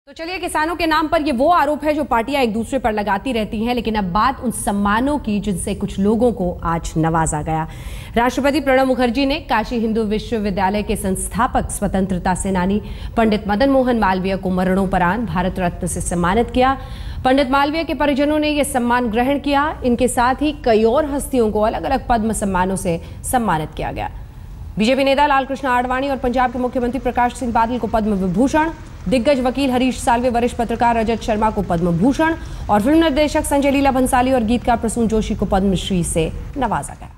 तो चलिए, किसानों के नाम पर ये वो आरोप है जो पार्टियां एक दूसरे पर लगाती रहती हैं, लेकिन अब बात उन सम्मानों की जिनसे कुछ लोगों को आज नवाजा गया। राष्ट्रपति प्रणब मुखर्जी ने काशी हिंदू विश्वविद्यालय के संस्थापक स्वतंत्रता सेनानी पंडित मदन मोहन मालवीय को मरणोपरांत भारत रत्न से सम्मानित किया। पंडित मालवीय के परिजनों ने यह सम्मान ग्रहण किया। इनके साथ ही कई और हस्तियों को अलग अलग पद्म सम्मानों से सम्मानित किया गया। बीजेपी नेता लालकृष्ण आडवाणी और पंजाब के मुख्यमंत्री प्रकाश सिंह बादल को पद्म विभूषण, दिग्गज वकील हरीश साल्वे, वरिष्ठ पत्रकार रजत शर्मा को पद्म भूषण और फिल्म निर्देशक संजय लीला भंसाली और गीतकार प्रसून जोशी को पद्मश्री से नवाजा गया।